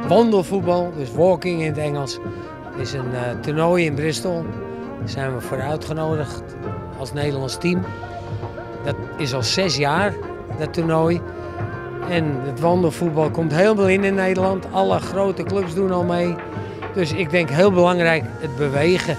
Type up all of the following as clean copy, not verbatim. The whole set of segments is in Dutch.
wandelvoetbal, dus walking in het Engels. Het is een toernooi in Bristol. Daar zijn we voor uitgenodigd als Nederlands team. Dat is al 6 jaar, dat toernooi. En het wandelvoetbal komt helemaal in Nederland. Alle grote clubs doen al mee. Dus ik denk heel belangrijk, het bewegen.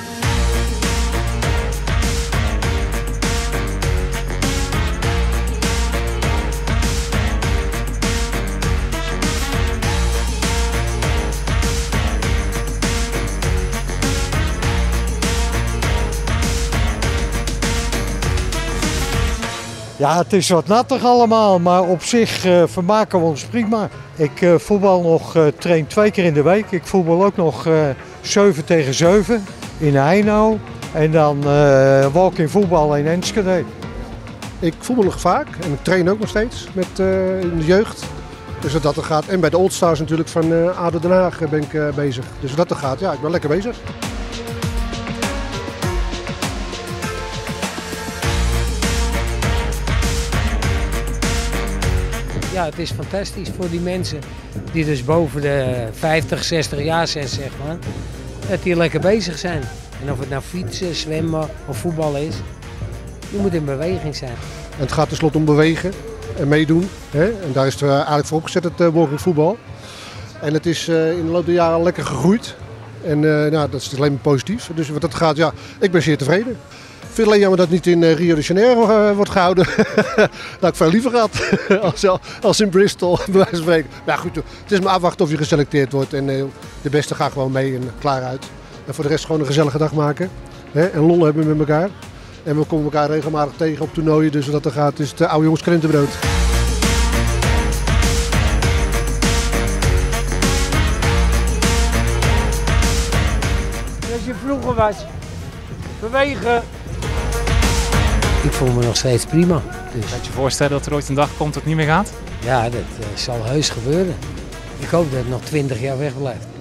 Ja, het is wat nattig allemaal, maar op zich vermaken we ons prima. Ik voetbal nog, train 2 keer in de week. Ik voetbal ook nog 7 tegen 7 in Eindhoven. En dan walk-in voetbal in Enschede. Ik voetbal nog vaak en ik train ook nog steeds met in de jeugd. Dus dat er gaat. En bij de Old Stars natuurlijk van ADO Den Haag ben ik bezig. Dus dat er gaat, ja, ik ben lekker bezig. Ja, het is fantastisch voor die mensen die dus boven de 50, 60 jaar zijn, zeg maar. Dat die lekker bezig zijn. En of het nou fietsen, zwemmen of voetballen is. Je moet in beweging zijn. En het gaat tenslotte om bewegen en meedoen. Hè? En daar is het eigenlijk voor opgezet, het walking voetbal. En het is in de loop der jaren lekker gegroeid. En nou, dat is alleen maar positief. Dus wat dat gaat, ja, ik ben zeer tevreden. Ik vind het alleen jammer dat het niet in Rio de Janeiro wordt gehouden. Dat had ik veel liever gehad als in Bristol, bij wijze van spreken. Maar goed, het is maar afwachten of je geselecteerd wordt. En de beste gaan gewoon mee en klaar uit. En voor de rest gewoon een gezellige dag maken. Hè? En lol hebben met elkaar. En we komen elkaar regelmatig tegen op toernooien. Dus wat er gaat is het oude jongens krentenbrood. Als je vroeger was, bewegen. Ik voel me nog steeds prima. Dus. Kan je je voorstellen dat er ooit een dag komt dat het niet meer gaat? Ja, dat zal heus gebeuren. Ik hoop dat het nog 20 jaar weg blijft.